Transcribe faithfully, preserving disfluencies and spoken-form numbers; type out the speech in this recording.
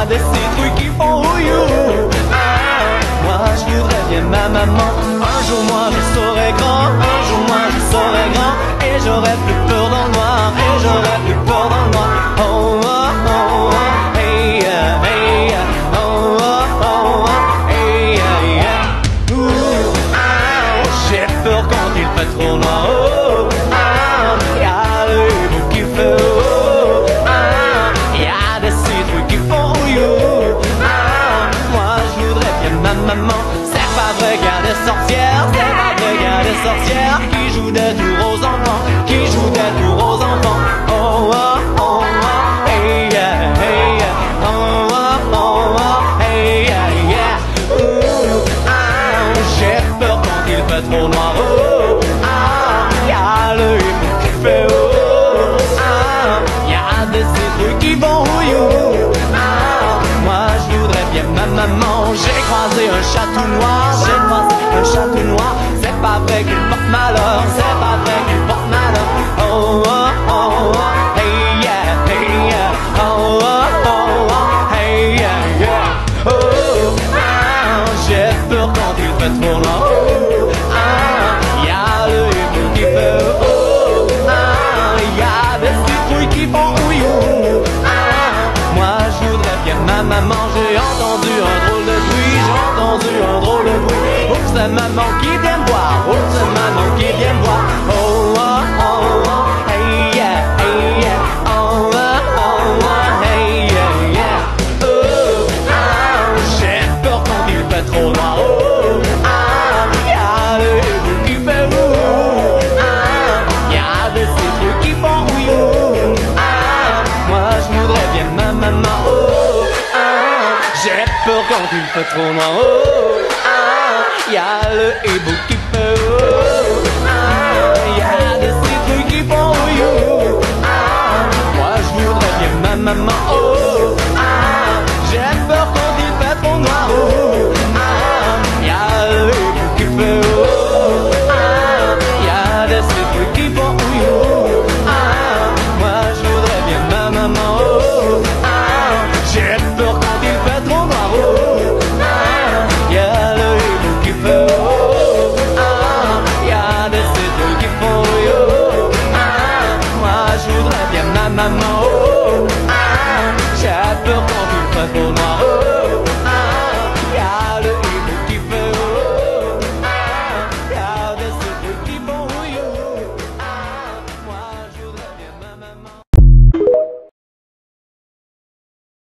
des citrouilles qui font ouillou. Ah, moi je voudrais bien ma maman. Un jour moi je serai grand, un jour moi je serai grand, et j'aurai plus peur dans le noir, et j'aurai plus peur dans le noir. Oh oh oh oh, hey yeah, hey yeah, oh oh oh oh, hey yeah, yeah. Ouh, ah, j'ai peur quand il fait trop noir. Oh, ah, y'a le hibou qui fait oh, ah, y'a des citrouilles qui font ouillou. Ah, moi je voudrais bien ma maman. C'est pas vrai qu'il y a des sorcières, c'est pas vrai qu'il y a des sorcières qui jouent des tours aux enfants, qui jouent des tours aux enfants. Oh oh oh oh, hey yeah, hey yeah, oh oh oh oh, hey yeah, yeah. Ouh, ah, j'ai peur quand il fait trop noir. Oh, ah, y'a le hibou qui fait oh, ah, y'a des citrouilles qui vont ouillou. Ah, moi je voudrais bien ma maman. J'ai croisé un chat tout noir, j'ai croisé un chat tout noir. C'est pas vrai qu'il porte malheur, c'est pas vrai qu'il porte malheur. Oh oh oh oh, hey yeah, hey yeah, oh oh oh oh, hey yeah, yeah. Oh, ah, j'ai peur quand il fait trop noir. Oh, ah, y'a le hibou qui fait oh, ah, y'a des citrouilles qui font ouillou. Ah, moi je voudrais bien ma maman. J'ai entendu un drôle de bruit, j'ai entendu un drôle de bruit. Oups, c'est maman qui vient me voir, oups, c'est maman qui vient me voir. Oh oh oh oh, hey yeah, hey yeah, oh oh oh oh, hey yeah, yeah. Oh, ah, j'ai peur quand il fait trop noir. Oh, ah, y'a le hibou qui fait ouh, ah, y'a des citrouilles qui font ouillou. Ah, moi je voudrais bien ma maman. Oh, ah, j'ai peur quand il fait trop noir. Oh, ah, y'a le hibou qui fait oh, ah, y'a des citrouilles qui font ouillou. Ah, moi je voudrais bien ma maman. Oh, ah, j'ai peur quand il fait trop noir. Oh, ah, y'a le hibou qui fait oh, ah, y'a des citrouilles qui font ouillou. Ah, moi je voudrais bien ma maman. Oh, ah, j'ai peur quand il fait trop noir. Oh, ah, y'a le hibou qui fait oh, ah, y'a des citrouilles qui font ouillou. Ah, moi je voudrais bien ma maman. Oh, ah, j'ai peur quand il fait trop noir. Oh, ah, y'a le hibou qui fait oh, ah, y'a des citrouilles qui font